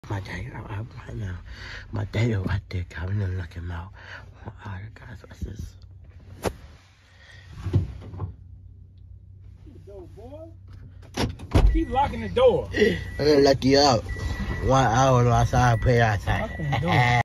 My daddy, right now. My daddy right there, coming and looking out. Alright, guys, what's this? Keep locking the door. I'm gonna let you out. 1 hour outside, play outside.